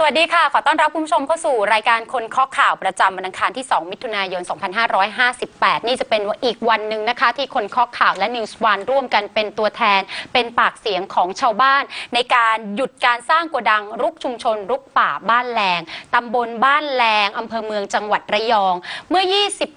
วัสดีค่ะขอต้อนรับคุณผู้ชมเข้าสู่รายการคนเคาะข่าวประจำวันอังคารที่ 2 มิถุนายน 2558 นี่จะเป็นอีกวันหนึ่งนะคะที่คนเคาะข่าวและ News One ร่วมกันเป็นตัวแทนเป็นปากเสียงของชาวบ้านในการหยุดการสร้างโกดังรุกชุมชนรุกป่าบ้านแลงตำบลบ้านแลงอำเภอเมืองจังหวัดระยองเมื่อ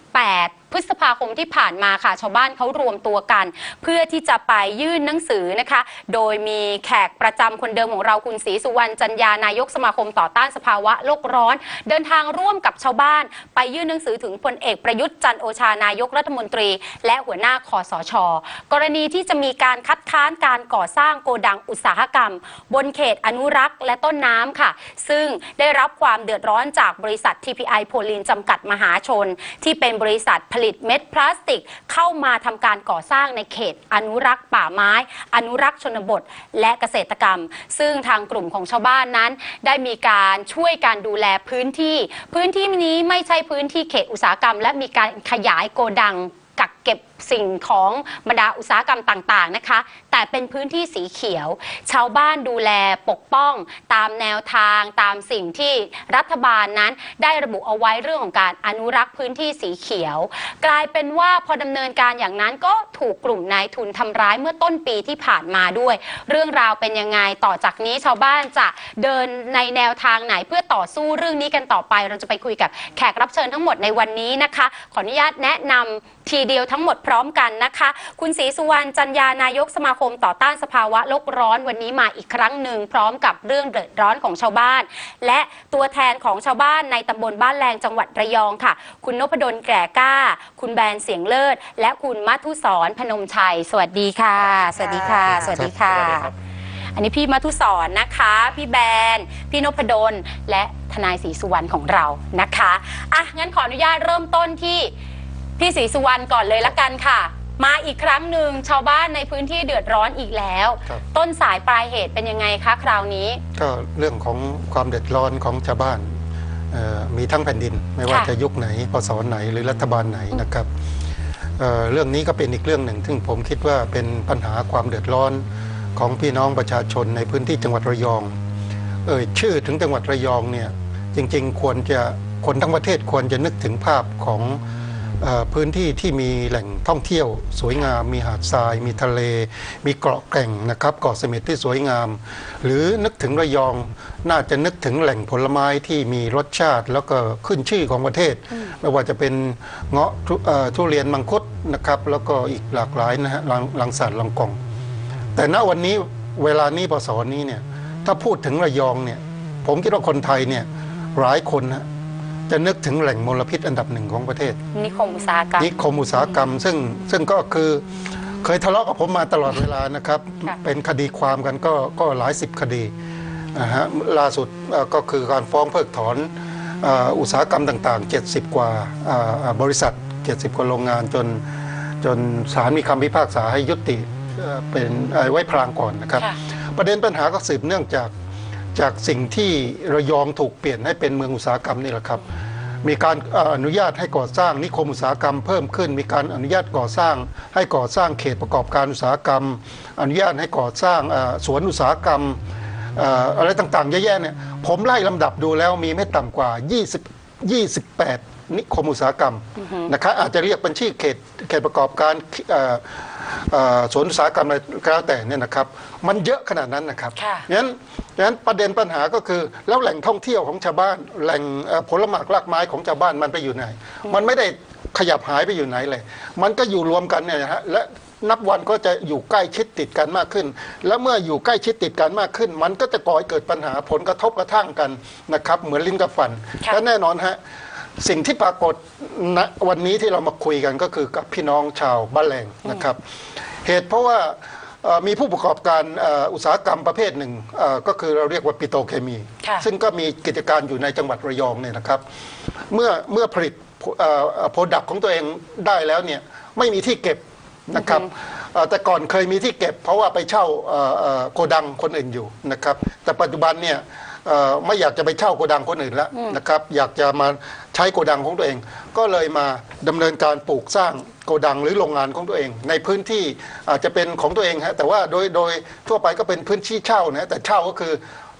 28 พฤษภาคมที่ผ่านมาค่ะชาวบ้านเขารวมตัวกันเพื่อที่จะไปยื่นหนังสือนะคะโดยมีแขกประจำคนเดิมของเราคุณศรีสุวรรณจันยานายกสมาคมต่อต้านสภาวะโลกร้อนเดินทางร่วมกับชาวบ้านไปยื่นหนังสือถึงพลเอกประยุทธ์จันทร์โอชานายกรัฐมนตรีและหัวหน้าคสช.กรณีที่จะมีการคัดค้านการก่อสร้างโกดังอุตสาหกรรมบนเขตอนุรักษ์และต้นน้ำค่ะซึ่งได้รับความเดือดร้อนจากบริษัท TPI โพลีนจำกัดมหาชนที่เป็นบริษัทผลิตเม็ดพลาสติกเข้ามาทำการก่อสร้างในเขตอนุรักษ์ป่าไม้อนุรักษ์ชนบทและเกษตรกรรมซึ่งทางกลุ่มของชาวบ้านนั้นได้มีการช่วยการดูแลพื้นที่นี้ไม่ใช่พื้นที่เขตอุตสาหกรรมและมีการขยายโกดังกักเก็บสิ่งของบรรดาอุตสาหกรรมต่างๆนะคะแต่เป็นพื้นที่สีเขียวชาวบ้านดูแลปกป้องตามแนวทางตามสิ่งที่รัฐบาลนั้นได้ระบุเอาไว้เรื่องของการอนุรักษ์พื้นที่สีเขียวกลายเป็นว่าพอดำเนินการอย่างนั้นก็ถูกกลุ่มนายทุนทำร้ายเมื่อต้นปีที่ผ่านมาด้วยเรื่องราวเป็นยังไงต่อจากนี้ชาวบ้านจะเดินในแนวทางไหนเพื่อต่อสู้เรื่องนี้กันต่อไปเราจะไปคุยกับแขกรับเชิญทั้งหมดในวันนี้นะคะขออนุญาตแนะนำทีเดียวทั้งหมดพร้อมกันนะคะคุณศรีสุวรรณจันยานายกสมาคมต่อต้านสภาวะโลกร้อนวันนี้มาอีกครั้งหนึ่งพร้อมกับเรื่องเดือดร้อนของชาวบ้านและตัวแทนของชาวบ้านในตำบลบ้านแลงจังหวัดระยองค่ะคุณนพดลแก่กล้าคุณแบนเสียงเลิศและคุณมัทุศรพนมชัยสวัสดีค่ะสวัสดีค่ะสวัสดีค่ะอันนี้พี่มัทุศรนะคะพี่แบนพี่นพดลและทนายศรีสุวรรณของเรานะคะอ่ะงั้นขออนุญาตเริ่มต้นที่พี่ศรีสุวรรณก่อนเลยละกันค่ะมาอีกครั้งหนึ่งชาวบ้านในพื้นที่เดือดร้อนอีกแล้วต้นสายปลายเหตุเป็นยังไงคะคราวนี้ก็เรื่องของความเดือดร้อนของชาวบ้านมีทั้งแผ่นดินไม่ว่าจะยุคไหนพศไหนหรือรัฐบาลไหนนะครับเรื่องนี้ก็เป็นอีกเรื่องหนึ่งซึ่งผมคิดว่าเป็นปัญหาความเดือดร้อนของพี่น้องประชาชนในพื้นที่จังหวัดระยองชื่อถึงจังหวัดระยองเนี่ยจริงๆควรจะคนทั้งประเทศควรจะนึกถึงภาพของพื้นที่ที่มีแหล่งท่องเที่ยวสวยงามมีหาดทรายมีทะเลมีเกาะแก่งนะครับเกาะเสม็ดที่สวยงามหรือนึกถึงระยองน่าจะนึกถึงแหล่งผลไม้ที่มีรสชาติแล้วก็ขึ้นชื่อของประเทศไม่ว่าจะเป็นเงาะทุเรียนมังคุดนะครับแล้วก็อีกหลากหลายนะฮะลังสาดลังกองแต่ณวันนี้เวลานี้พศนี้เนี่ยถ้าพูดถึงระยองเนี่ยผมคิดว่าคนไทยเนี่ยหลายคนนะจะนึกถึงแหล่งมลพิษอันดับหนึ่งของประเทศนิคมอุตสาหกรรมซึ่งก็คือเคยทะเลาะกับผมมาตลอดเวลานะครับเป็นคดีความกันก็หลายสิบคดีล่าสุดก็คือการฟ้องเพิกถอนอุตสาหกรรมต่างๆ70กว่าบริษัท70กว่าโรงงานจนศาลมีคำพิพากษาให้ยุติเป็นไว้พลางก่อนนะครับประเด็นปัญหาก็สืบเนื่องจากสิ่งที่ระยองถูกเปลี่ยนให้เป็นเมืองอุตสาหกรรมนี่แหละครับมีการอนุญาตให้ก่อสร้างนิคมอุตสาหกรรมเพิ่มขึ้นมีการอนุญาตก่อสร้างเขตประกอบการอุตสาหกรรมอนุญาตให้ก่อสร้างสวนอุตสาหกรรมอะไรต่างๆเยอะแยะเนี่ยผมไล่ลำดับดูแล้วมีไม่ต่ำกว่า28นิคมอุตสาหกรรมนะครับอาจจะเรียกเป็นชื่อเขตประกอบการสวนอุตสาหกรรมอะไรก็แล้วแต่เนี่ยนะครับมันเยอะขนาดนั้นนะครับงั้นประเด็นปัญหาก็คือแล้วแหล่งท่องเที่ยวของชาวบ้านแหล่งผลไม้รากไม้ของชาวบ้านมันไปอยู่ไหนมันไม่ได้ขยับหายไปอยู่ไหนเลยมันก็อยู่รวมกันเนี่ยนะฮะและนับวันก็จะอยู่ใกล้ชิดติดกันมากขึ้นแล้วเมื่ออยู่ใกล้ชิดติดกันมากขึ้นมันก็จะก่อให้เกิดปัญหาผลกระทบกระทั่งกันนะครับเหมือนลิ้นกับฟันและแน่นอนฮะสิ่งที่ปรากฏณวันนี้ที่เรามาคุยกันก็คือกับพี่น้องชาวบ้านแลงนะครับเหตุเพราะว่ามีผู้ประกอบการอุตสาหกรรมประเภทหนึ่งก็คือเราเรียกว่าปิโตรเคมีซึ่งก็มีกิจการอยู่ในจังหวัดระยองเนี่ยนะครับเมื่อผลิตโปรดักต์ของตัวเองได้แล้วเนี่ยไม่มีที่เก็บนะครับแต่ก่อนเคยมีที่เก็บเพราะว่าไปเช่าโกดังคนอื่นอยู่นะครับแต่ปัจจุบันเนี่ยไม่อยากจะไปเช่าโกดังคนอื่นแล้วนะครับอยากจะมาใช้โกดังของตัวเองก็เลยมาดำเนินการปลูกสร้างโกดังหรือโรงงานของตัวเองในพื้นที่อาจจะเป็นของตัวเองฮะแต่ว่าโดยทั่วไปก็เป็นพื้นที่เช่านะแต่เช่าก็คือ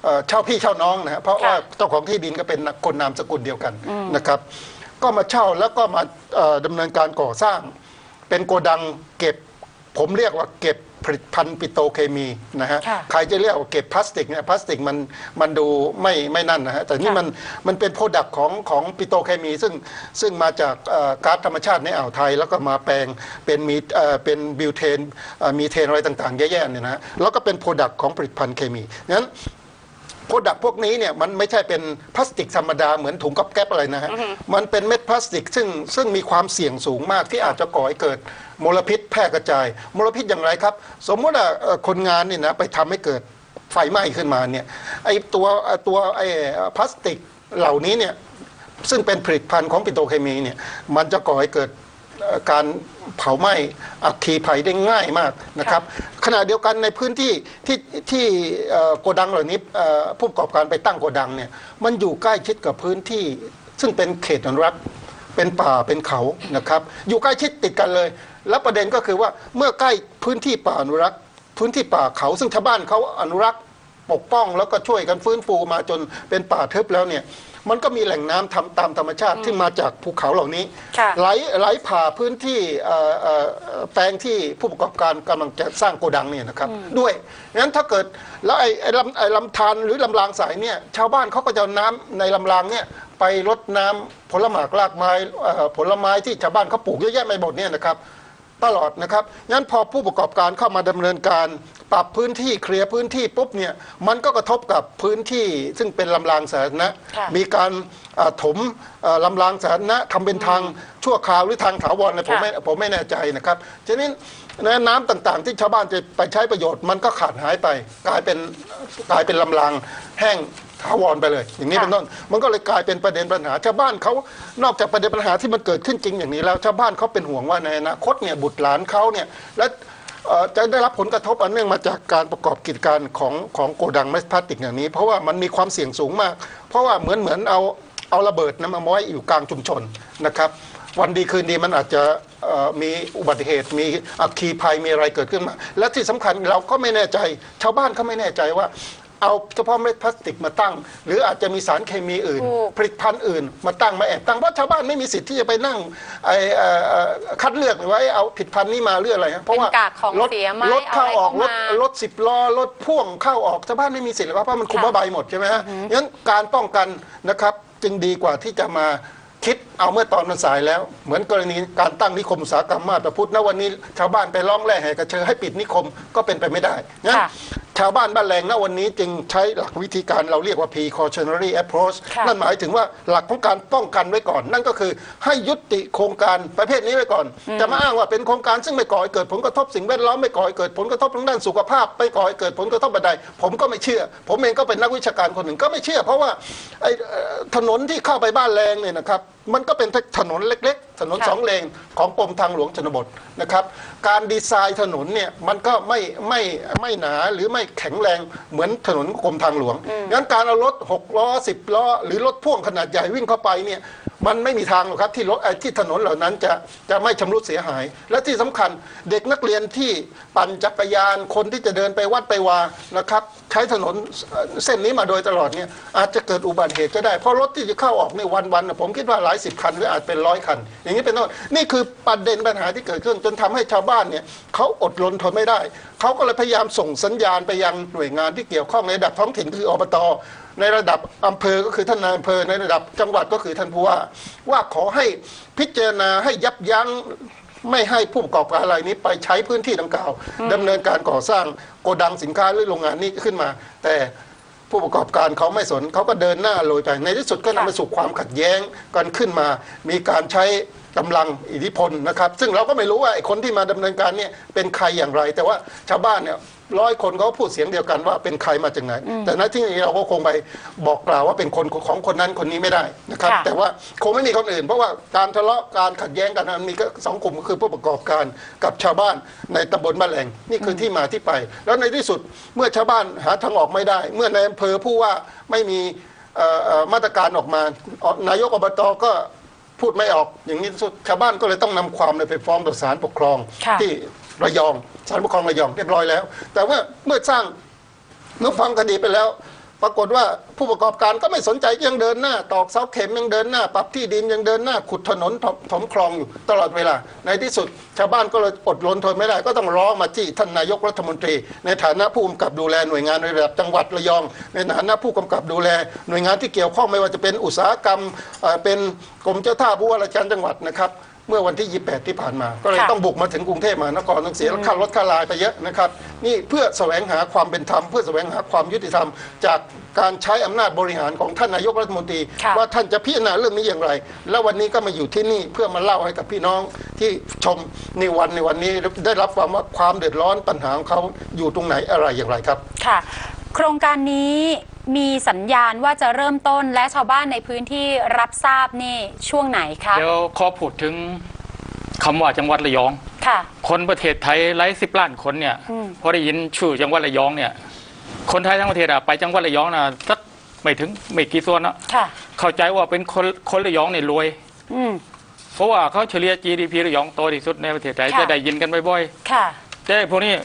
เช่าพี่เช่าน้องนะฮะเพราะว่าเจ้าของที่ดินก็เป็นคนนามสกุลเดียวกันนะครับก็มาเช่าแล้วก็มาดำเนินการก่อสร้างเป็นโกดังเก็บผมเรียกว่าเก็บผลิตภัณฑ์ปิโตรเคมีนะฮะใครจะเรียกว่าเก็บพลาสติกเนี่ยพลาสติกมันดูไม่นั่นนะฮะแต่นี่มันเป็นโปรดักต์ของปิโตรเคมีซึ่งมาจากก๊าซธรรมชาติในอ่าวไทยแล้วก็มาแปลงเป็นบิวเทนมีเทนอะไรต่างๆแย่ๆเนี่ยนะแล้วก็เป็นโปรดักต์ของผลิตภัณฑ์เคมีงั้นโปรดักต์พวกนี้เนี่ยมันไม่ใช่เป็นพลาสติกธรรมดาเหมือนถุงก๊อบแก๊บอะไรนะฮะมันเป็นเม็ดพลาสติกซึ่งมีความเสี่ยงสูงมากที่อาจจะก่อให้เกิดมลพิษแพร่กระจายมลพิษอย่างไรครับสมมติว่าคนงานนี่นะไปทำให้เกิดไฟไหม้ขึ้นมาเนี่ยไอตัวไอพลาสติกเหล่านี้เนี่ยซึ่งเป็นผลิตภัณฑ์ของปิโตรเคมีเนี่ยมันจะก่อให้เกิดการเผาไหม้อัคคีภัยได้ง่ายมากนะครับขณะเดียวกันในพื้นที่ที่โกดังเหล่านี้ผู้ประกอบการไปตั้งโกดังเนี่ยมันอยู่ใกล้ชิดกับพื้นที่ซึ่งเป็นเขตอนุรักษ์เป็นป่าเป็นเขานะครับอยู่ใกล้ชิดติดกันเลยแล้วประเด็นก็คือว่าเมื่อใกล้พื้นที่ป่าอนุรักษ์พื้นที่ป่าเขาซึ่งชาวบ้านเขาอนุรักษ์ปกป้องแล้วก็ช่วยกันฟื้นฟูมาจนเป็นป่าทึบแล้วเนี่ยมันก็มีแหล่งน้ำตามธรรมชาติที่มาจากภูเขาเหล่านี้ไหลผ่าพื้นที่แปลงที่ผู้ประกอบการกำลังจะสร้างโกดังเนี่ยนะครับด้วยงั้นถ้าเกิดแล้วไอ้ลำธารหรือลำรางสายเนี่ยชาวบ้านเขาก็จะเอาน้ำในลำรางเนี่ยไปรดน้ำผลหมากรากไม้ผลไม้ที่ชาวบ้านเขาปลูกเยอะแยะไปหมดเนี่ยนะครับตลอดนะครับงั้นพอผู้ประกอบการเข้ามาดำเนินการปรับพื้นที่เคลียร์พื้นที่ปุ๊บเนี่ยมันก็กระทบกับพื้นที่ซึ่งเป็นลำรางสาธารณะมีการถมลำรางสาธารณะทำเป็นทางชั่วคราวหรือทางถาวรนะผมไม่แน่ใจนะครับฉะนั้นน้ำต่างๆที่ชาวบ้านจะไปใช้ประโยชน์มันก็ขาดหายไปกลายเป็นลำรางแห้งถาวรไปเลยอย่างนี้เป็นต้นมันก็เลยกลายเป็นประเด็นปัญหาชาวบ้านเขานอกจากประเด็นปัญหาที่มันเกิดขึ้นจริงอย่างนี้แล้วชาวบ้านเขาเป็นห่วงว่าในอนาคตเนี่ยบุตรหลานเขาเนี่ยและจะได้รับผลกระทบอันเนื่องมาจากการประกอบกิจการของโกดังเม็ดพลาสติกอย่างนี้เพราะว่ามันมีความเสี่ยงสูงมากเพราะว่าเหมือนเอาระเบิดนะมาไว้อยู่กลางชุมชนนะครับวันดีคืนดีมันอาจจะมีอุบัติเหตุมีอัคคีภัยมีอะไรเกิดขึ้นมาและที่สำคัญเราก็ไม่แน่ใจชาวบ้านเขาไม่แน่ใจว่าเอาเฉพาะเม็ดพลาสติกมาตั้งหรืออาจจะมีสารเคมีอื่นผลิตภัณฑ์อื่นมาตั้งมาแอบตั้งเพราะชาวบ้านไม่มีสิทธิ์ที่จะไปนั่งคัดเลือกไว้เอาผลิตภัณฑ์นี้มาเรื่องอะไรเพราะว่ารถเข้าออกรถ10 ล้อรถพ่วงเข้าออกชาวบ้านไม่มีสิทธิ์เลยเพราะมันคุมผ้าใบหมดใช่ไหมฮะงั้นการป้องกันนะครับจึงดีกว่าที่จะมาคิดเอาเมื่อตอนมันสายแล้วเหมือนกรณีการตั้งนิคมอุตสาหกรรมมาตรพุทธณวันนี้ชาวบ้านไปร้องแร่แห่กระเชอให้ปิดนิคมก็เป็นไปไม่ได้งั้นชาวบ้านบ้านแรงณวันนี้จึงใช้หลักวิธีการเราเรียกว่า precautionary approach นั่นหมายถึงว่าหลักของการป้องกันไว้ก่อน นั่นก็คือให้ยุติโครงการประเภทนี้ไว้ก่อนจะมาอ้างว่าเป็นโครงการซึ่งไม่ก่อให้เกิดผลกระทบสิ่งแวดล้อมไม่ก่อให้เกิดผลกระทบทางด้านสุขภาพไม่ก่อให้เกิดผลกระทบใดผมก็ไม่เชื่อผมเองก็เป็นนักวิชาการคนหนึ่งก็ไม่เชื่อเพราะว่าถนนที่เข้าไปบ้านแรงเนี่ยนะครับมันก็เป็นถนนเล็กๆถนน2 เลนของกรมทางหลวงชนบทนะครับการดีไซน์ถนนเนี่ยมันก็ไม่หนาหรือไม่แข็งแรงเหมือนถนนกรมทางหลวงงั้นการเอารถ6 ล้อ10 ล้อหรือรถพ่วงขนาดใหญ่วิ่งเข้าไปเนี่ยมันไม่มีทางหรอกครับที่ถนนเหล่านั้นจะไม่ชำรุดเสียหายและที่สำคัญเด็กนักเรียนที่ปั่นจักรยานคนที่จะเดินไปวัดไปวานะครับใช้ถนนเส้นนี้มาโดยตลอดเนี่ยอาจจะเกิดอุบัติเหตุก็ได้เพราะรถที่จะเข้าออกในวันผมคิดว่าหลาย10 คันหรืออาจเป็น100 คันอย่างนี้เป็นต้นนี่คือประเด็นปัญหาที่เกิดขึ้นจนทำให้ชาวบ้านเนี่ยเขาอดรนทนไม่ได้เขาก็เลยพยายามส่งสัญญาณไปยังหน่วยงานที่เกี่ยวข้องในระดับท้องถิ่นคืออบต.ในระดับอำเภอก็คือท่านนายอำเภอในระดับจังหวัดก็คือท่านผู้ว่าขอให้พิจารณาให้ยับยั้งไม่ให้ผู้ประกอบการรายนี้ไปใช้พื้นที่ดังกล่าวดำเนินการก่อสร้างโกดังสินค้าหรือโรงงานนี้ขึ้นมาแต่ผู้ประกอบการเขาไม่สนเขาก็เดินหน้าโรยไปในที่สุดก็นำไปสู่ความขัดแย้งกันขึ้นมามีการใช้กำลังอิทธิพลนะครับซึ่งเราก็ไม่รู้ว่าไอ้คนที่มาดำเนินการเนี่ยเป็นใครอย่างไรแต่ว่าชาวบ้านเนี่ย100 คนเขาพูดเสียงเดียวกันว่าเป็นใครมาจากไหนแต่ณที่นี้เราก็คงไปบอกกล่าวว่าเป็นคนของคนนั้นคนนี้ไม่ได้นะครับแต่ว่าคงไม่มีคนอื่นเพราะว่าการทะเลาะการขัดแย้งกันมันมีก็2 กลุ่มก็คือผู้ประกอบการกับชาวบ้านในตำบลบ้านแหลงนี่คือที่มาที่ไปแล้วในที่สุดเมื่อชาวบ้านหาทางออกไม่ได้เมื่อในอำเภอผู้ว่าไม่มีมาตรการออกมานายกอบต.ก็พูดไม่ออกอย่างนี้สุดชาวบ้านก็เลยต้องนำความไปฟ้องต่อศาลปกครองที่ระยองศาลปกครองระยองเรียบร้อยแล้วแต่ว่าเมื่อฟังคดีไปแล้วปรากฏว่าผู้ประกอบการก็ไม่สนใจยังเดินหน้าตอกเสาเข็มยังเดินหน้าปรับที่ดินยังเดินหน้าขุดถนนถมคลองอยู่ตลอดเวลาในที่สุดชาวบ้านก็เลยอดรนทนไม่ได้ก็ต้องร้องมาจี้ท่านนายกรัฐมนตรีในฐานะผู้กำกับดูแลหน่วยงานในระดับจังหวัดระยองในฐานะผู้กำกับดูแลหน่วยงานที่เกี่ยวข้องไม่ว่าจะเป็นอุตสาหกรรมเป็นกรมเจ้าท่าผู้ว่าราชการจังหวัดนะครับเมื่อวันที่ 28 ที่ผ่านมาก็เลยต้องบุกมาถึงกรุงเทพมหานครต้องเสียค่ารถค่าลายไปเยอะนะครับนี่เพื่อแสวงหาความเป็นธรรมเพื่อแสวงหาความยุติธรรมจากการใช้อำนาจบริหารของท่านนายกรัฐมนตรีว่าท่านจะพิจารณาเรื่องนี้อย่างไรแล้ววันนี้ก็มาอยู่ที่นี่เพื่อมาเล่าให้กับพี่น้องที่ชมในวันนี้ได้รับความว่าความเดือดร้อนปัญหาของเขาอยู่ตรงไหนอะไรอย่างไรครับค่ะโครงการนี้มีสัญญาณว่าจะเริ่มต้นและชาวบ้านในพื้นที่รับทราบนี่ช่วงไหนคะเดี๋ยวขอพูดถึงคำว่าจังหวัดระยองค่ะคนประเทศไทย110 ล้านคนเนี่ยพอได้ยินชื่อจังหวัดระยองเนี่ยคนไทยทั้งประเทศไปจังหวัดระยองนะสักไม่กี่ส่วนนะเข้าใจว่าเป็นคนระยองเนี่ยรวยเพราะว่าเขาเฉลี่ย GDP ระยองโตที่สุดในประเทศไทยจะได้ยินกันบ่อยๆแต่พวกนี้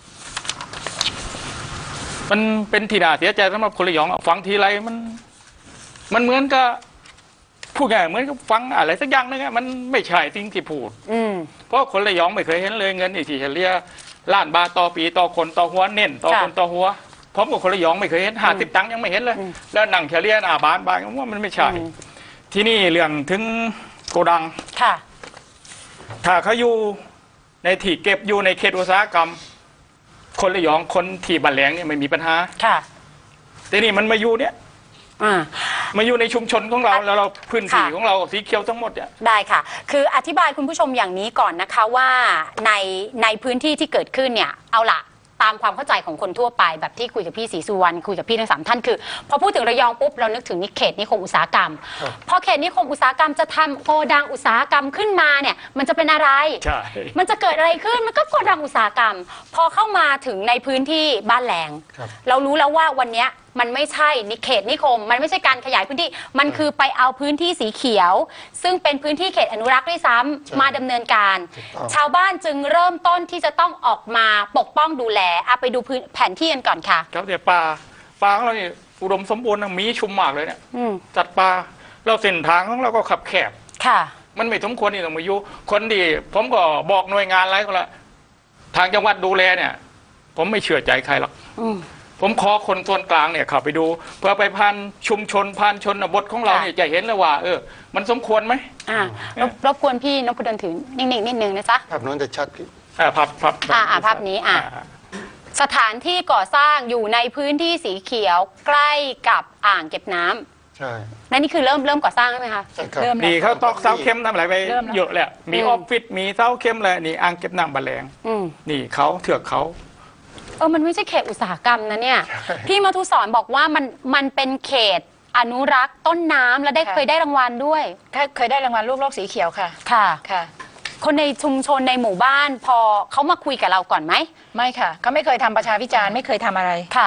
มันเป็นที่น่าเสียใจสำหรับคนระยองฟังทีไรมันเหมือนกับพูดง่ายเหมือนกับฟังอะไรสักอย่างนึงมันไม่ใช่สิ่งที่พูดเพราะคนระยองไม่เคยเห็นเลยเงินที่เฉลี่ยล้านบาทต่อปีต่อคนต่อหัวเน้นต่อคนต่อหัวพร้อมกับคนระยองไม่เคยเห็น50 ตังค์ยังไม่เห็นเลยแล้วนั่งเฉลี่ยบาทว่ามันไม่ใช่ที่นี่เรื่องถึงโกดังถ้าเขาอยู่ในที่เก็บอยู่ในเขตอุตสาหกรรมคนระยองคนที่บ้านแหลงเนี่ยไม่มีปัญหาแต่นี่มันมาอยู่เนี่ยมาอยู่ในชุมชนของเราแล้วเราพื้นที่ของเราสีเขียวทั้งหมดเนี่ยได้ค่ะคืออธิบายคุณผู้ชมอย่างนี้ก่อนนะคะว่าในพื้นที่ที่เกิดขึ้นเนี่ยเอาละตามความเข้าใจของคนทั่วไปแบบที่คุยกับพี่ศรีสุวรรณคุยกับพี่ทั้ง3 ท่านคือพอพูดถึงระยองปุ๊บเรานึกถึงเขตนิคมอุตสาหกรรมพอเขตนิคมอุตสาหกรรมจะทำโกดังอุตสาหกรรมขึ้นมาเนี่ยมันจะเป็นอะไรมันจะเกิดอะไรขึ้นมันก็โกดังอุตสาหกรรมพอเข้ามาถึงในพื้นที่บ้านแหลงเรารู้แล้วว่าวันนี้มันไม่ใช่เขตนิคมมันไม่ใช่การขยายพื้นที่มันคือไปเอาพื้นที่สีเขียวซึ่งเป็นพื้นที่เขตอนุรักษ์ด้วยซ้ำมาดำเนินการชาวบ้านจึงเริ่มต้นที่จะต้องออกมาปกป้องดูแลไปดูแผนที่กันก่อนค่ะครับเดี๋ยวป่าของเราเนี่ยอุดมสมบูรณ์มีชุมมากเลยเนี่ยจัดป่าเราเส้นทางของเราก็ขับแคบค่ะมันไม่สมควรที่ต้องมาอยู่คนดีผมก็บอกหน่วยงานอะไรก็แล้วทางจังหวัดดูแลเนี่ยผมไม่เชื่อใจใครหรอกผมขอคนส่วนกลางเนี่ยเข้าไปดูเพื่อไปพันชุมชนพันชนบทของเราเนี่ยจะเห็นเลยว่ามันสมควรไหมรบกวนพี่นพดลถือนิ่งๆนิดนึงนะจ๊ะภาพนั้นจะชัดพี่ภาพนี้สถานที่ก่อสร้างอยู่ในพื้นที่สีเขียวใกล้กับอ่างเก็บน้ำใช่นั่นนี่คือเริ่มก่อสร้างใช่ไหมคะเริ่มนี่เขาตอกเสาเข็มทำอะไรไปเยอะแหละมีออฟฟิศมีเสาเข็มเลยนี่อ่างเก็บน้ำบะแลงนี่เขาเถือกเขามันไม่ใช่เขตอุตสาหกรรมนะเนี่ยพี่มัทุสรบอกว่ามันเป็นเขตอนุรักษ์ต้นน้ำและเคยได้รางวัลด้วยเคยได้รางวัลลูกโลกสีเขียวค่ะค่ะคนในชุมชนในหมู่บ้านพอเขามาคุยกับเราก่อนไหมไม่ค่ะเขาไม่เคยทำประชาวิจารณ์ไม่เคยทำอะไรค่ะ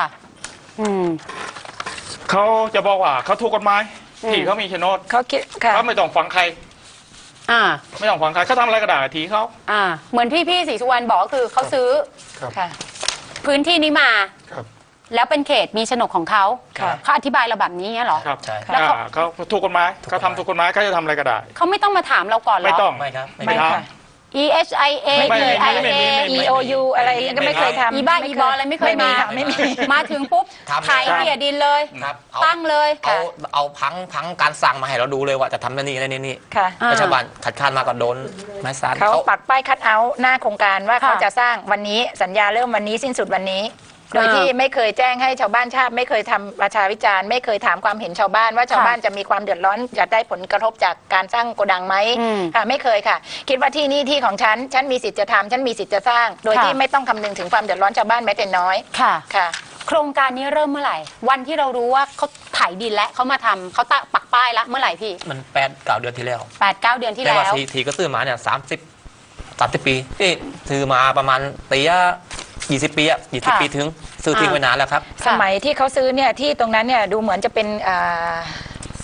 เขาจะบอกว่าเขาถูกกฎหมายที่เขามีโฉนดเขาไม่ต้องฟังใครไม่ต้องฟังใครเขาทำอะไรก็ได้ทีเขาเหมือนพี่ศรีสุวรรณบอกก็คือเขาซื้อค่ะพื้นที่นี้มาแล้วเป็นเขตมีโฉนดของเขาเขาอธิบายเราแบบนี้เหรอครับใช่เขาถูกกฎหมายเขาทำถูกกฎหมายเขาจะทำอะไรก็ได้เขาไม่ต้องมาถามเราก่อนหรอไม่ต้องไม่ครับไม่ค่ะ EHIA EOU อะไรก็ไม่เคยทำอีบ้าอีบออะไรไม่เคยมาถึงปุ๊บขายเกลี่ยดินเลยตั้งเลยเอาพังการสั่งมาให้เราดูเลยว่าจะทำนี่นี่รัฐบาลขัดขานมาก็โดนไม้ซันเขาปักป้ายคัดเอาท์หน้าโครงการว่าเขาจะสร้างวันนี้สัญญาเริ่มวันนี้สิ้นสุดวันนี้โดยที่ไม่เคยแจ้งให้ชาวบ้านทราบไม่เคยทำประชาวิจารณ์ไม่เคยถามความเห็นชาวบ้านว่าชาวบ้านจะมีความเดือดร้อนจะได้ผลกระทบจากการสร้างโกดังไหมค่ะไม่เคยค่ะคิดว่าที่นี่ที่ของฉันมีสิทธิ์จะทำฉันมีสิทธิ์จะสร้างโดยที่ไม่ต้องคำนึงถึงความเดือดร้อนชาวบ้านแม้แต่น้อยค่ะโครงการนี้เริ่มเมื่อไหร่วันที่เรารู้ว่าเขาไถดินและเขามาทำเขาปักป้ายละเมื่อไหร่พี่มัน8-9 เดือนที่แล้ว 8-9 เดือนที่แล้วแต่ว่าทีก็ซื้อมาเนี่ย30 ปีนี่ซื้อมาประมาณ20 ปี20 ปีถึงซื้อทิ้งไว้นานแล้วครับสมัยที่เขาซื้อเนี่ยที่ตรงนั้นเนี่ยดูเหมือนจะเป็น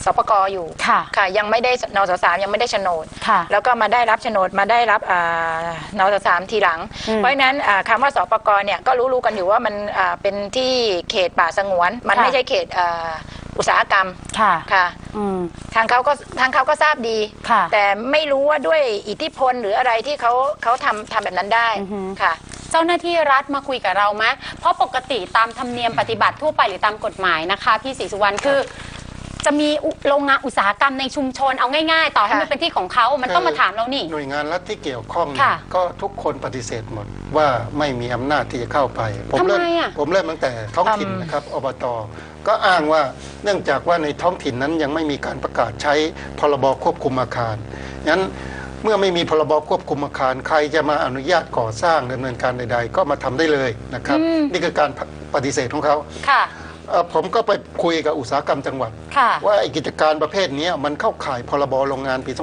สปกอยู่ค่ะค่ะยังไม่ได้นส3ยังไม่ได้โฉนดค่ะแล้วก็มาได้รับโฉนดมาได้รับนส3ทีหลัง เพราะฉะนั้นคำว่าสปกเนี่ยก็รู้กันอยู่ว่ามันเป็นที่เขตป่าสงวน มันค่ะไม่ใช่เขตอุตสาหกรรมค่ะค่ะอืมทางเขาก็ทราบดีค่ะแต่ไม่รู้ว่าด้วยอิทธิพลหรืออะไรที่เขาทำแบบนั้นได้ค่ะเจ้าหน้าที่รัฐมาคุยกับเราไหมเพราะปกติตามธรรมเนียมปฏิบัติทั่วไปหรือตามกฎหมายนะคะพี่ศรีสุวรรณคือ จะมีโรงงานอุตสาหกรรมในชุมชนเอาง่ายๆ ต่อให้มันเป็นที่ของเขามันต้องมาถามเรานี่หน่วยงานรัฐที่เกี่ยวข้องค่ะก็ทุกคนปฏิเสธหมดว่าไม่มีอำนาจที่จะเข้าไปทำไมเริ่อะผมเริ่มตั้งแต่ท้องถิ่นนะครับอบตก็อ้างว่าเนื่องจากว่าในท้องถิ่นนั้นยังไม่มีการประกาศใช้พรบควบคุมอาคารงั้นเมื่อไม่มีพรบควบคุมอาคารใครจะมาอนุญาตก่อสร้างดำเนินการใดๆ ก็มาทำได้เลยนะครับ นี่คือการปฏิเสธของเขาค่ะผมก็ไปคุยกับอุตสาหกรรมจังหวัดค่ะว่าไอ้กิจการประเภทนี้มันเข้าข่ายพรบโรงงานปี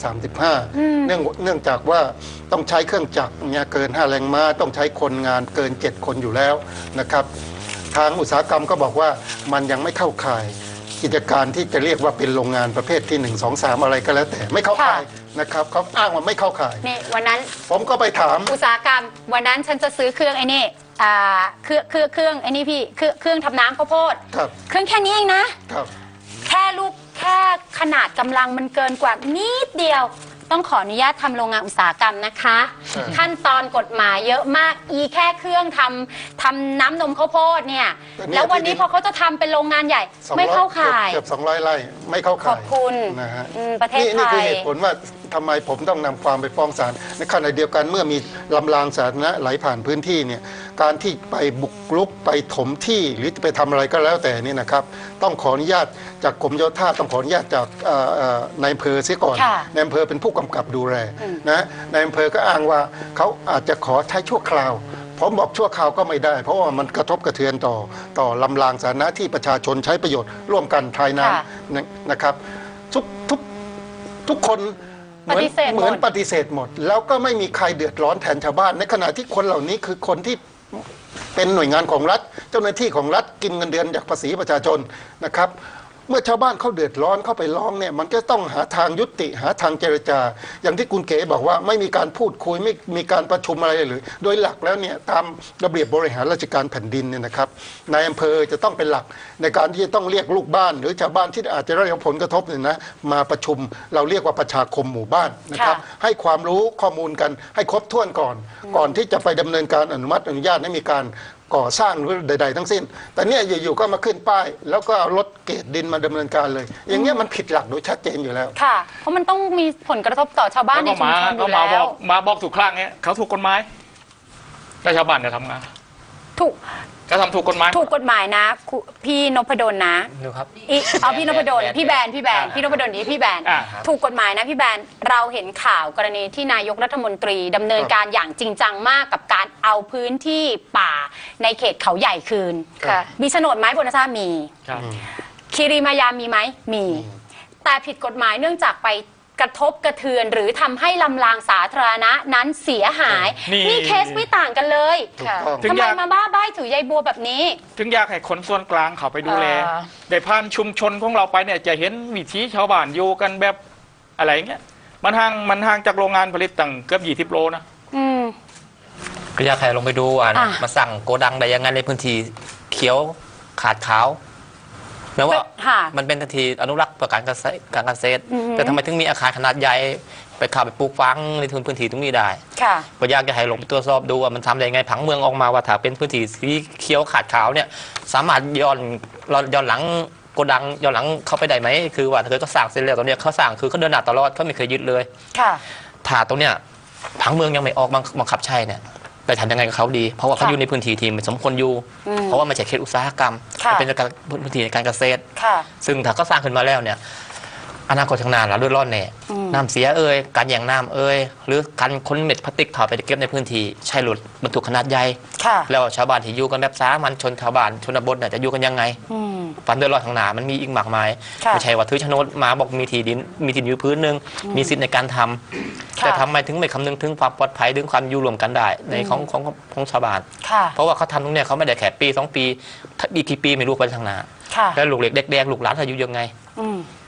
2535 เนื่องจากว่าต้องใช้เครื่องจักรเนี่ยเกิน 5 แรงม้าต้องใช้คนงานเกิน 7 คนอยู่แล้วนะครับ ทางอุตสาหกรรมก็บอกว่ามันยังไม่เข้าข่ายกิจการที่จะเรียกว่าเป็นโรงงานประเภทที่ 1 2 3 อะไรก็แล้วแต่ไม่เข้าข่ายนะครับเขาอ้างว่าไม่เข้าข่ายนี่วันนั้นผมก็ไปถามอุตสาหกรรมวันนั้นฉันจะซื้อเครื่องไอ้นี่เครื่องไอ้นี่พี่เครื่องทำน้ำข้าวโพดครับเครื่องแค่นี้เองนะครับแค่ขนาดกำลังมันเกินกว่านิดเดียว ต้องขออนุญาตทำโรงงานอุตสาหกรรมนะคะ ขั้นตอนกฎหมายเยอะมากแค่เครื่องทำน้ำนมข้าวโพดเนี่ย แล้ววันนี้พอเขาจะทำเป็นโรงงานใหญ่ ไม่เข้าข่ายเกือบ200 ไร่ไม่เข้าข่ายขอบคุณนะฮะประเทศไทนี่คือย เหตุผลว่าทำไมผมต้องนำความไปฟ้องศาลในขณะเดียวกันเมื่อมีลำรางสาธารณะไหลผ่านพื้นที่เนี่ยการที่ไปบุกรุกไปถมที่หรือไปทำอะไรก็แล้วแต่นี่นะครับต้องขออนุญาตจากกรมโยธาต้องขออนุญาตจากนายอำเภอเสียก่อนค่ะนายอำเภอเป็นผู้กำกับดูแลนะนายอำเภอก็อ้างว่าเขาอาจจะขอใช้ชั่วคราวผมบอกชั่วคราวก็ไม่ได้ เพราะว่ามันกระทบกระเทือนต่อลำรางสาธารณะที่ประชาชนใช้ประโยชน์ร่วมกันภายในนะครับทุกคนเหมือนปฏิเสธหมด แล้วก็ไม่มีใครเดือดร้อนแทนชาวบ้าน ในขณะที่คนเหล่านี้คือคนที่เป็นหน่วยงานของรัฐ เจ้าหน้าที่ของรัฐกินเงินเดือนจากภาษีประชาชนนะครับ เมื่อชาวบ้านเขาเดือดร้อนเข้าไปร้องเนี่ยมันก็ต้องหาทางยุติหาทางเจรจา อย่างที่คุณเก๋บอกว่าไม่มีการพูดคุยไม่มีการประชุมอะไรเลยโดยหลักแล้วเนี่ยตามระเบียบบริหารราชการแผ่นดินเนี่ยนะครับนายอำเภอจะต้องเป็นหลักในการที่จะต้องเรียกลูกบ้าน หรือชาวบ้านที่อาจจะได้รับผลกระทบเนี่ยนะมาประชุมเราเรียกว่าประชาคมหมู่บ้านนะครับให้ความรู้ข้อมูลกันให้ครบถ้วนก่อนที่จะไปดำเนินการอนุมัติอนุญาตให้มีการก่อสร้างหรือใดๆทั้งสิ้นแต่เนี่ยอยู่ๆก็มาขึ้นป้ายแล้วก็เอารถเกรดดินมาดำเนินการเลย อย่างเงี้ยมันผิดหลักโดยชัดเจนอยู่แล้วค่ะ เพราะมันต้องมีผลกระทบต่อชาวบ้านในชุมชนอยู่แล้วมาบอกถูกครั้งเนี้ยเขาถูกกฎหมายแล้วชาวบ้านจะทำงานถูกก็ทำถูกกฎหมายถูกกฎหมายนะพี่นพดลนะดูครับเอาพี่นพดลแบนพี่แบนพี่นพดลนี่พี่แบน ถูกกฎหมายนะพี่แบนเราเห็นข่าวกรณีที่นายกรัฐมนตรีดำเนินการอย่างจริงจังมากกับการเอาพื้นที่ป่าในเขตเขาใหญ่คืนค่ะมีโฉนดไหมบนทราบมีครับคีรีมายามีไหมมี แต่ผิดกฎหมายเนื่องจากไปกระทบกระเทือนหรือทำให้ลำรางสาธารณะนั้นเสียหาย นี่เคสไม่ต่างกันเลยถูกต้องทำไมมาบ้าใบ้ถือใยบัวแบบนี้ถึงอยากให้คนส่วนกลางเขาไปดูแลอ่าได้ผ่านชุมชนของเราไปเนี่ยจะเห็นวิถีชาวบ้านอยู่กันแบบอะไรเงี้ยมันห่างจากโรงงานผลิตตั้งเกือบ20 โลนะอืมก็อยากให้ลงไปดูมาสั่งโกดังได้ยังไงในพื้นที่เขียวขาดขาวแม้ว่าค่ะมันเป็นทันทีอนุรักษ์เพื่อการเกษตรแต่ทำไมถึงมีอาคารขนาดใหญ่ไปเข้าไปปลูกฝังในพื้นที่ตรงนี้ได้ค่ะก็อยากจะให้ลงไปตรวจสอบดูว่ามันทำได้ยังไงผังเมืองออกมาว่าถ้าเป็นพื้นที่สีเขียวขาดขาวเนี่ยสามารถย้อนหลังโกดังย้อนหลังเข้าไปได้ไหมคือว่าถ้าเกิดเขาสร้างเสร็จแล้วตรงเนี้ยเขาสร้างคือเขาเดินหน้าตลอดเขาไม่เคยยึดเลยค่ะถ้าตรงเนี้ยผังเมืองยังไม่ออกบังคับใช้เนี่ยจะทำยังไงกับเขาดี เพราะว่าเขาอยู่ในพื้นที่ที่ไม่สมควรอยู่ เพราะว่ามันใช่เขตอุตสาหกรรมค่ะมันเป็นพื้นที่ในการเกษตรค่ะซึ่งถ้าเขาสร้างขึ้นมาแล้วเนี่ยอนาคตข้างหน้าเราเดือดร้อนแน่น้ำเสียการแย่งน้ำหรือการขนเม็ดพลาสติกถอดไปเก็บในพื้นที่ใช้รถบรรทุกขนาดใหญ่ค่ะแล้วชาวบ้านที่อยู่กันแบบสามัญชนชาวบ้านชนบทเนี่ยจะอยู่กันยังไงความเดือดร้อนข้างหน้ามันมีอีกมากมายค่ะไม่ใช่ว่าถือโฉนดมาบอกมีที่ดินอยู่พื้นหนึ่งมีสิทธิ์ในการทำค่ะแต่ทำไมถึงไม่คำนึงถึงความปลอดภัยถึงความอยู่รวมกันได้ในของชาวบ้านค่ะเพราะว่าเขาทำตรงเนี้ยเขาไม่ได้แค่ปี2 ปีอีกกี่ปีไม่รู้ไปทางหน้าค่ะแล้วลูกเล็กแดงลูกหลานเขาอยู่ยังไงอืม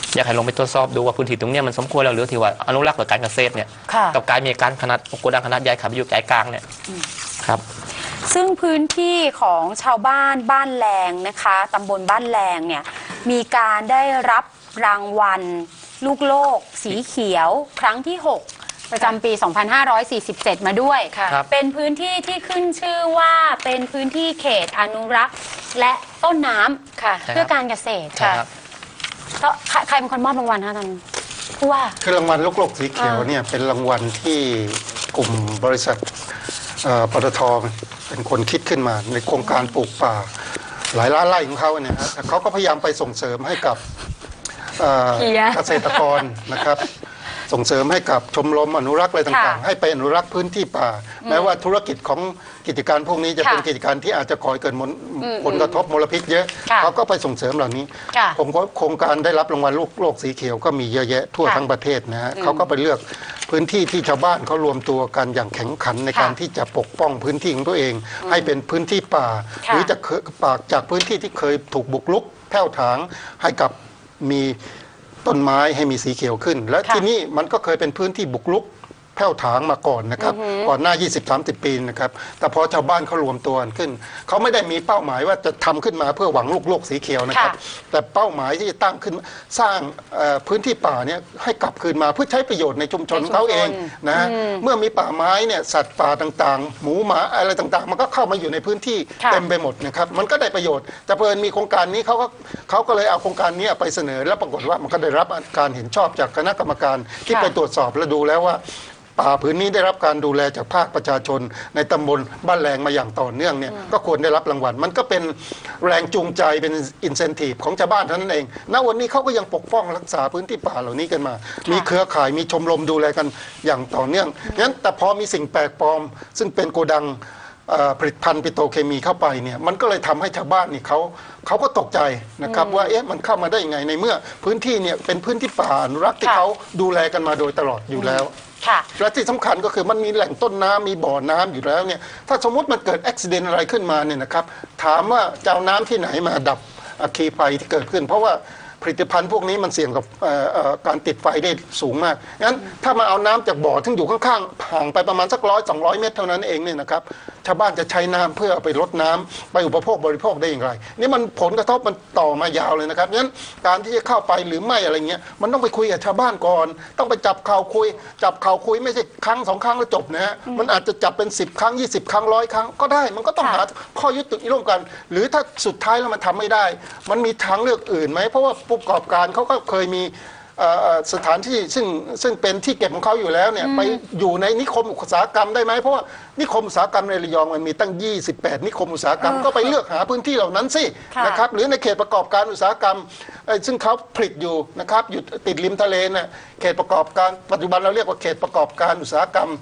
อยากให้ลงไปตรวจสอบดูว่าพื้นที่ตรงเนี้ยมันสมควรแล้วหรือที่ว่าอนุรักษ์เพื่อการเกษตรเนี่ยค่ะกับการมีการขนาดโกดังขนาดใหญ่ขับอยู่ใจกลางเนี่ยครับซึ่งพื้นที่ของชาวบ้านบ้านแลงนะคะตำบลบ้านแลงเนี่ยมีการได้รับรางวัลลูกโลกสีเขียวครั้งที่ 6 ประจำปี 2547 มาด้วยค่ะครับเป็นพื้นที่ที่ขึ้นชื่อว่าเป็นพื้นที่เขตอนุรักษ์และต้นน้ำค่ะเพื่อการเกษตรใช่ครับก็ใครเป็นคนมอบรางวัลคะท่านผู้ว่าคือรางวัลลูกโลกสีเขียวเนี่ยเป็นรางวัลที่กลุ่มบริษัทปตทเป็นคนคิดขึ้นมาในโครงการปลูกป่าหลายล้านไร่ของเขาเนี่ยฮะเขาก็พยายามไปส่งเสริมให้กับเกษตรกรนะครับส่งเสริมให้กับชมรมอนุรักษ์อะไรต่างๆ ให้ไปอนุรักษ์พื้นที่ป่าแม้ว่าธุรกิจของกิจการพวกนี้จะเป็นกิจการที่อาจจะก่อให้เกิดผลกระทบมลพิษเยอะเขาก็ไปส่งเสริมเหล่านี้ผมก็โครงการได้รับรางวัลลูกโลกสีเขียวก็มีเยอะแยะทั่วทั้งประเทศนะฮะเขาก็ไปเลือกพื้นที่ที่ชาวบ้านเขารวมตัวกันอย่างแข็งขันในการที่จะปกป้องพื้นที่ของตัวเอง ให้เป็นพื้นที่ป่า หรือจะจากพื้นที่ที่เคยถูกบุกรุกแผ่วถางให้กับมีต้นไม้ให้มีสีเขียวขึ้น และที่นี่มันก็เคยเป็นพื้นที่บุกรุกแผ่วถางมาก่อนนะครับก่อนหน้า 20-30 ปีนะครับแต่พอชาวบ้านเขารวมตัวกันขึ้นเขาไม่ได้มีเป้าหมายว่าจะทำขึ้นมาเพื่อหวังลูกโลกสีเขียวนะครับแต่เป้าหมายที่จะตั้งขึ้นสร้างพื้นที่ป่าเนี่ยให้กลับคืนมาเพื่อใช้ประโยชน์ในชุมชนเขาเองนะเมื่อมีป่าไม้เนี่ยสัตว์ป่าต่างๆหมูหมาอะไรต่างๆมันก็เข้ามาอยู่ในพื้นที่เต็มไปหมดนะครับมันก็ได้ประโยชน์แต่เพิ่นมีโครงการนี้เขาก็เลยเอาโครงการนี้ไปเสนอแล้วปรากฏว่ามันก็ได้รับการเห็นชอบจากคณะกรรมการที่ไปตรวจสอบและดูแล้วว่าป่าพื้นนี้ได้รับการดูแลจากภาคประชาชนในตำบลบ้านแรงมาอย่างต่อเนื่องเนี่ยก็ควรได้รับรางวัลมันก็เป็นแรงจูงใจเป็นอินเซนティブของชาวบ้านเท่านั้นเองณวันนี้เขาก็ยังปกป้องรักษาพื้นที่ป่าเหล่านี้กันมามีเครือข่ายมีชมรมดูแลกันอย่างต่อเนื่องงั้นแต่พอมีสิ่งแปลกปลอมซึ่งเป็นโกดังผลิตภัณฑ์ปิโตรเคมีเข้าไปเนี่ยมันก็เลยทำให้ชาวบ้านนี่เขาก็ตกใจนะครับว่าเอ๊ะมันเข้ามาได้ยังไงในเมื่อพื้นที่เนี่ยเป็นพื้นที่ป่าอนุรักษ์ที่เขาดูแลกันมาโดยตลอดอยู่แล้วและที่สำคัญก็คือมันมีแหล่งต้นน้ำมีบ่อน้ำอยู่แล้วเนี่ยถ้าสมมุติมันเกิดอุบิเหตุอะไรขึ้นมาเนี่ยนะครับถามว่าจะเอาน้ำที่ไหนมาดับอัคคีไฟที่เกิดขึ้นเพราะว่าผลิตภัณฑ์พวกนี้มันเสี่ยงกับการติดไฟได้สูงมากงั้นถ้ามาเอาน้ำจากบ่อที่อยู่ข้างๆห่างไปประมาณสัก100-200 เมตรเท่านั้นเองเนี่ยนะครับชาวบ้านจะใช้น้ำเพื่อเอาไปรดน้ำไปอุปโภคบริโภคได้อย่างไรนี่มันผลกระทบมันต่อมายาวเลยนะครับงั้นการที่จะเข้าไปหรือไม่อะไรเงี้ยมันต้องไปคุยกับชาวบ้านก่อนต้องไปจับข่าวคุยไม่ใช่ครั้ง2 ครั้งแล้วจบนะฮะมันอาจจะจับเป็น10 ครั้ง20 ครั้ง100 ครั้งก็ได้มันก็ต้องหาข้อยุติร่วมกันหรือถ้าสุดท้ายแล้วมันทำไม่ได้มันมีทางเลือกอื่นไหมเพราะว่าผู้ประกอบการเขาก็เคยมีสถานที่ซึ่งเป็นที่เก็บของเขาอยู่แล้วเนี่ยไปอยู่ในนิคมอุตสาหกรรมได้ไหมเพราะว่านิคมอุตสาหกรรมในระยองมันมีตั้ง28นิคมอุตสาหกรรมก็ไปเลือกหาพื้นที่เหล่านั้นสินะครับหรือในเขตประกอบการอุตสาหกรรมซึ่งเขาผลิตอยู่นะครับอยู่ติดริมทะเลน่ะเขตประกอบการปัจจุบันเราเรียกว่าเขตประกอบการอุตสาหกรรม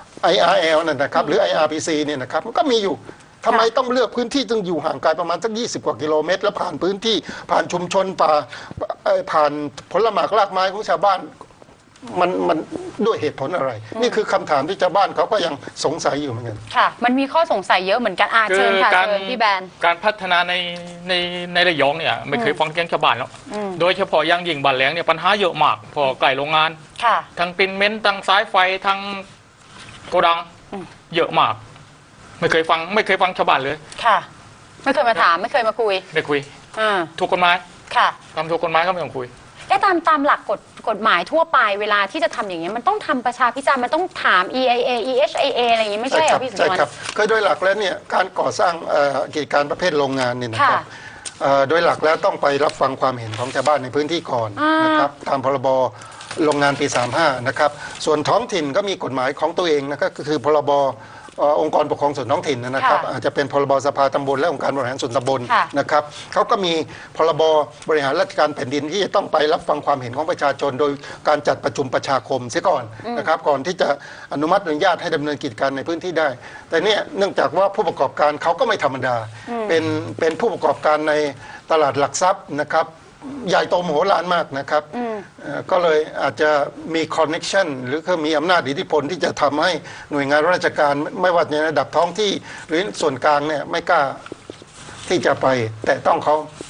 IRL นั่นนะครับหรือ IRPC เนี่ยนะครับมันก็มีอยู่ทำไมต้องเลือกพื้นที่ซึ่งอยู่ห่างไกลประมาณสัก20 กว่ากิโลเมตรแล้วผ่านพื้นที่ผ่านชุมชนป่าผ่านผลหมากรากไม้ของชาวบ้านมันด้วยเหตุผลอะไรนี่คือคำถามที่ชาวบ้านเขาก็ยังสงสัยอยู่เหมือนกันค่ะมันมีข้อสงสัยเยอะเหมือนกันเชิญค่ะเชิญพี่แบนการพัฒนาในระยองเนี่ยไม่เคยฟังเสียงชาวบ้านแล้วโดยเฉพาะอย่างยิ่งบ้านแหลงเนี่ยปัญหาเยอะมากพอใกล้โรงงานทั้งปินเม้นทั้งสายไฟทั้งโกดังเยอะมากไม่เคยฟังชาวบ้านเลยค่ะไม่เคยมาถามไม่เคยมาคุยไม่คุยถูกกฎหมายค่ะทำถูกกฎหมายก็ไม่ต้องคุยตามหลักกฎหมายทั่วไปเวลาที่จะทำอย่างนี้มันต้องทำประชาพิจารณ์มันต้องถาม EIA EHIA อะไรอย่างนี้ไม่ใช่เหรอพี่สุวรรณใช่ครับก็โดยหลักแล้วเนี่ยการก่อสร้างกิจการประเภทโรงงานเนี่ยนะครับโดยหลักแล้วต้องไปรับฟังความเห็นของชาวบ้านในพื้นที่ก่อนนะครับตามพรบโรงงานปี35นะครับส่วนท้องถิ่นก็มีกฎหมายของตัวเองนะครับก็คือพรบองค์กรปกครองส่วนท้องถิ่นนะครับอาจจะเป็นพรบสภาตำบลและองค์การบริหารส่วนตำบลนะครับเขาก็มีพรบบริหารราชการแผ่นดินที่จะต้องไปรับฟังความเห็นของประชาชนโดยการจัดประชุมประชาคมเสียก่อนนะครับก่อนที่จะอนุมัติอนุญาตให้ดำเนินกิจการในพื้นที่ได้แต่เนี่ยเนื่องจากว่าผู้ประกอบการเขาก็ไม่ธรรมดาเป็นผู้ประกอบการในตลาดหลักทรัพย์นะครับใหญ่โตมโหฬารมากนะครับก็เลยอาจจะมีคอนเน็ชันหรือก็มีอำนาจอิทธิพลที่จะทำให้หน่วยงานราชการไม่ว่าในระดับท้องที่หรือส่วนกลางเนี่ยไม่กล้าที่จะไปแต่ต้องเขา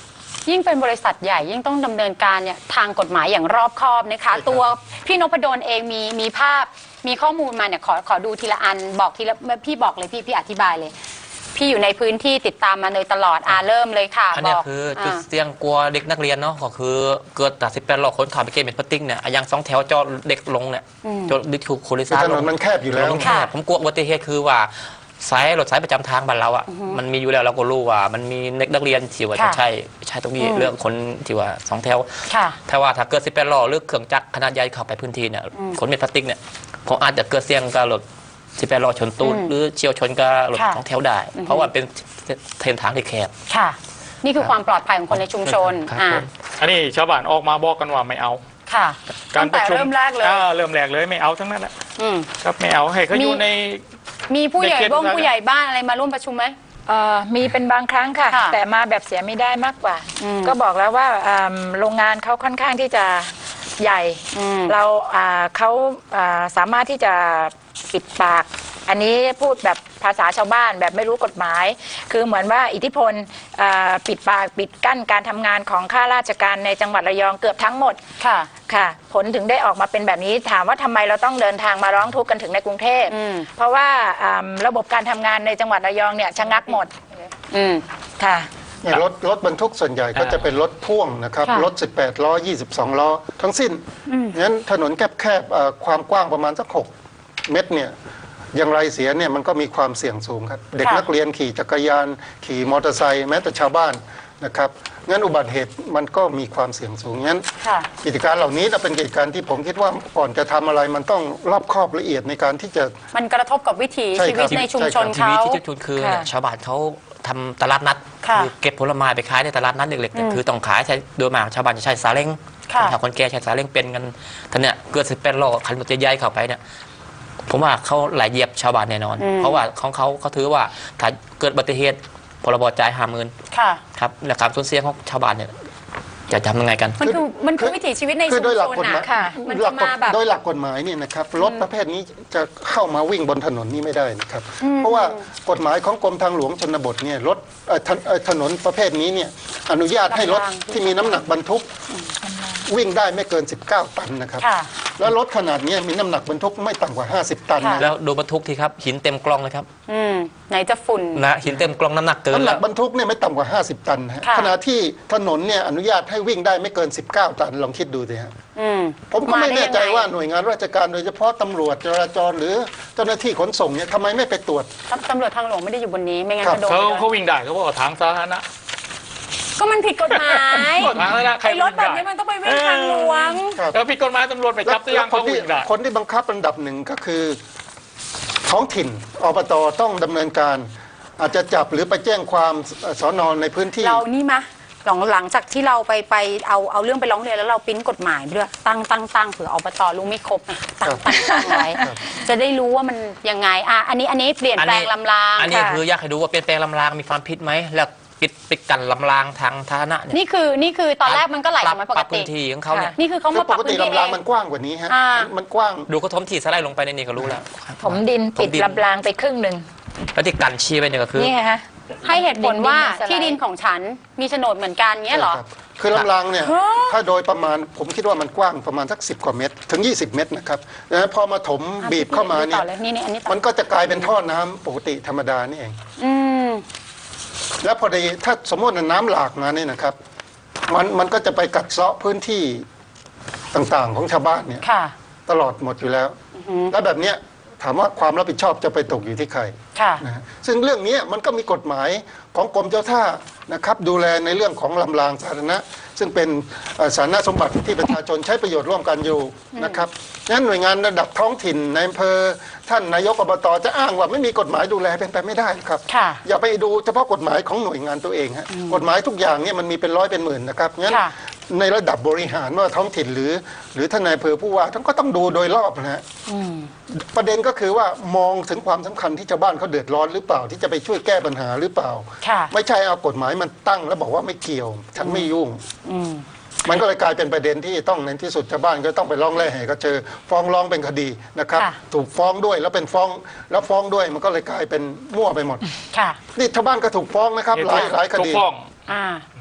ยิ่งเป็นบริษัทใหญ่ยิ่งต้องดำเนินการเนี่ยทางกฎหมายอย่างรอบคอบนะคะใช่ครับตัวพี่นพดลเองมีภาพมีข้อมูลมาเนี่ยขอดูทีละอันบอกทีละพี่บอกเลยพี่อธิบายเลย พี่อยู่ในพื้นที่ติดตามมาโดยตลอดเริ่มเลยค่ะอันบเนี้ยอกคือจุดเสี่ยงกลัวเด็กนักเรียนเนาะก็คือเกิดตัด18ล้อคนขับไปเกมเม็ดพลาสติกเนี่ยอย่าง2 แถวจอดเด็กลงเนี่ยจอดดิคูโคลิคือซาถลนงนมันแคบอยู่แล้วถนนแคบผมกลัวอุบัติเหตุคือว่ารถสายประจำทางบ้านเราอ่ะมันมีอยู่แล้วเราก็รู้ว่ามันมีเด็กนักเรียนที่ว่าจะใช่ตรงนี้เรื่องคนที่ว่า2 แถวค่ะถ้าว่าถ้าเกิด18ล้อหรือเครื่องจักรขนาดใหญ่เข้าไปพื้นที่เนี่ยขนเม็ดพลาสติกเนี่ยคงอาจจะเกิดเสี่ยงกับรถ18ล้อชนตูดหรือเฉียวชนกับรถค่ะ 2 แถวได้ เพราะว่าเป็นเส้นทางที่แคบค่ะ นี่คือความปลอดภัยของคนในชุมชนครับอ่าผมอันนี้ชาวบ้านออกมาบอกกันว่าไม่เอาค่ะการประชุมตั้งแต่เริ่มแรกเลยเริ่มแรกเลยไม่เอาทั้งนั้นแหละอืมครับไม่เอาให้เขาอยู่ในมีผู้ใหญ่ในเขตผู้ใหญ่บ้านอะไรมาร่วมประชุมไหมมีเป็นบางครั้งค่ะค่ะแต่มาแบบเสียไม่ได้มากกว่าอืมก็บอกแล้วว่าโรงงานเขาค่อนข้างที่จะใหญ่อืมเขาสามารถที่จะปิดปาก อันนี้พูดแบบภาษาชาวบ้านแบบไม่รู้กฎหมาย คือเหมือนว่าอิทธิพลปิดปากปิดกั้นการทำงานของข้าราชการในจังหวัดระยองเกือบทั้งหมดค่ะค่ะผลถึงได้ออกมาเป็นแบบนี้ถามว่าทำไมเราต้องเดินทางมาร้องทุกข์กันถึงในกรุงเทพอืมเพราะว่าระบบการทำงานในจังหวัดระยองเนี่ยชะงักหมดอืมค่ะเนี่ยรถบรรทุกส่วนใหญ่ก็จะเป็นรถพ่วงนะครับค่ะรถ 18 ล้อ 22 ล้อ ทั้งสิ้นงั้นถนนแคบๆความกว้างประมาณสัก 6 เมตรเนี่ยอย่างไรเสียเนี่ยมันก็มีความเสี่ยงสูงครับ เด็กนักเรียนขี่จักรยาน ขี่มอเตอร์ไซค์แม้แต่ชาวบ้านนะครับงั้นอุบัติเหตุมันก็มีความเสี่ยงสูงงั้นค่ะกิจการเหล่านี้เป็นกิจการที่ผมคิดว่าก่อนจะทำอะไรมันต้องรอบคอบละเอียดในการที่จะมันกระทบกับวิถีใช่ชีครัวิบตในชุมชนใช่ครับเขาชีวิตที่ชุมชนคือค่ะชาวบ้านเขาทำตลาดนัดค่ะอเก็บผลไม้ไปขายในตลาดนัดเล็กๆเนี่ยคือต้องขายใช้โดยมากชาวบ้านจะใช้ซาเล้งค่ะชาวคนแก่ใช้ซาเล้งเป็นกันท่านเนี่ยเกิด18ล้อคันรถใหญ่ๆเข้าไปเนี่ยผมว่าเขาไหลเหยียบชาวบ้านแน่นอน เพราะว่าของเขาถือว่าถ้าเกิดอุบัติเหตุพรบจ่าย50,000 ค่ะครับและการสูญเสียของชาวบ้านเนี่ยจะทำยังไงกันมันคือวิถีชีวิตในคืชุอมโดยหชลักนกฎหมายนะค่ะมันหลัจะกกฎมาแบบโดยหลักกฎหมายเนี่ยนะครับรถประเภทนี้จะเข้ามาวิ่งบนถนนนี้ไม่ได้นะครับ เพราะว่ากฎหมายของกรมทางหลวงชนบทเนี่ยรถถนนประเภทนี้เนี่ยอนุญาตให้รถที่มีน้ำหนักบรรทุกวิ่งได้ไม่เกิน 19 ตันนะครับค่ะแล้วรถขนาดเนี้ยมีน้ำหนักบรรทุกไม่ต่ำกว่า 50 ตันค่ะนะแล้วดูบรรทุกทีครับหินเต็มกล่องเลยครับไหนจะฝุ่นนะหินเต็มกล่องน้ำหนักเกินน้ำหนัแล้กวบรรทุกเนี่ยไม่ต่ำกว่า 50 ตันนะฮะค่ะขณะที่ถนนเนี่ยอนุญาตให้วิ่งได้ไม่เกิน 19 ตันลองคิดดูสิฮะอืมผมก็ไม่แน่ใจมาได้ยังไงว่าหน่วยงานราชการโดยเฉพาะตำรวจจราจรหรือเจ้าหน้าที่ขนส่งเนี่ยทำไมไม่ไปตรวจตำรวจทางหลวงไม่ได้อยู่บนนี้ไม่งั้นครับจะโดนเขาไปเลยเขาวิ่งได้เขาบอกว่าทางสาธารณะก็มันผิดกฎหมายก็ทางสาธารณะใครไอ้รถแบบนี้มันต้องไปวิ่งทางหลวงครับแล้วผิดกฎหมายตำรวจไปจับตัวอย่างคเขานที่วิ่งได้คนที่บังคับระดับหนึ่งก็คือท้องถิ่นอบตต้องดำเนินการ อาจจะจับหรือไปแจ้งความสนในพื้นที่เรานี่มะหลังจากที่เราไปเอาเรื่องไปร้องเรียนแล้วเราปริ้นกฎหมายไปด้วยตั้งเผื่ออบตรู้ไม่ครบไงตั้งไว้จะได้รู้ว่ามันยังไงอันนี้เปลี่ยนแปลงลำรางอันนี้ค่ะคืออยากให้ดูว่าเปลี่ยนแปลงลำรางมีความผิดไหมแล้วปิดกันลำรางทางสาธารณะเนี่ยนี่คือตอนแรกมันก็ไหลออกมาปปกรับติพื้นที่ของเขาเนี่ยนี่คือเขาคือมาปปรับกพื้ตินที่ลำเอรางงมันกว้างกว่านี้ฮะอ่ามันกว้างดูเขาถมที่สไลด์ลงไปในนี่ก็รู้แล้วถมดินปิดถมลำรางไปครึ่งหนึ่งแล้วที่กันชี้ไปเนี่ยก็คือนี่ไงฮะให้เหตุผลว่าดินมันสไลด์ที่ดินของฉันมีโฉนดเหมือนกันเงี้ยเหรอใช่ครับคือลำรางเนี่ยถ้าโดยประมาณผมคิดว่ามันกว้างประมาณสัก10 กว่าเมตรถึง 20 เมตรนะครับนะพอมาถมบีบเข้ามาเนี่ยต่อเลยนี่อันนี้ต่อมันก็จะกลายเป็นท่อน้ำปกติธรรมดานี่เองอืมแล้วพอดีถ้าสมมติว่าน้ำหลากมาเนี่ยนะครับมันก็จะไปกัดเซาะพื้นที่ต่างๆของชาวบ้านเนี่ยค่ะตลอดหมดอยู่แล้ว แล้วแบบเนี้ยถามว่าความรับผิดชอบจะไปตกอยู่ที่ใครค่ะนะฮะซึ่งเรื่องนี้มันก็มีกฎหมายของกรมเจ้าท่านะครับดูแลในเรื่องของลำรางสาธารณะซึ่งเป็นสาธารณสมบัติที่ประชาชนใช้ประโยชน์ร่วมกันอยู่นะครับงั้นหน่วยงานระดับท้องถิ่นในอำเภอท่านนายกอบตจะอ้างว่าไม่มีกฎหมายดูแลเป็นไปไม่ได้ครับค่ะอย่าไปดูเฉพาะกฎหมายของหน่วยงานตัวเองฮะกฎหมายทุกอย่างเนี่ยมันมีเป็นร้อยเป็นหมื่นนะครับงั้นค่ะในระดับบริหารว่าท้องถิ่นหรือท่านนายอำเภอผู้ว่าท่านก็ต้องดูโดยรอบนะฮะประเด็นก็คือว่ามองถึงความสำคัญที่ชาวบ้านเขาเดือดร้อนหรือเปล่าที่จะไปช่วยแก้ปัญหาหรือเปล่าค่ะไม่ใช่เอากฎหมายมันตั้งแล้วบอกว่าไม่เกี่ยวฉันไม่ยุ่งมันก็เลยกลายเป็นประเด็นที่ต้องในที่สุดชาวบ้านก็ต้องไปร้องแร่แห่ก็เจอฟ้องร้องเป็นคดีนะครับค่ะถูกฟ้องด้วยแล้วเป็นฟ้องแล้วฟ้องด้วยมันก็เลยกลายเป็นมั่วไปหมดค่ะนี่ชาวบ้านก็ถูกฟ้องนะครับหลายคถูกดีฟ้องอ่า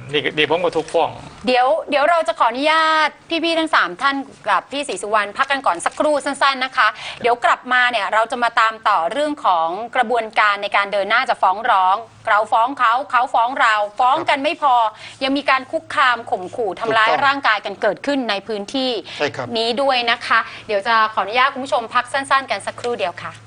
นี่ผมก็ถูกฟ้องเดี๋ยวเราจะขออนุญาตพี่ๆทั้ง3ท่านกับพี่ศรีสุวรรณพักกันก่อนสักครู่สั้นๆนะคะเดี๋ยวกลับมาเนี่ยเราจะมาตามต่อเรื่องของกระบวนการในการเดินหน้าจะฟ้องร้องเราฟ้องเขาฟ้องเราฟ้องกันไม่พอยังมีการคุกคามข่มขู่ทำร้ายร่างกายกันเกิดขึ้นในพื้นที่นี้ด้วยนะคะเดี๋ยวจะขออนุญาตคุณผู้ชมพักสั้นๆกันสักครู่เดียวค่ะ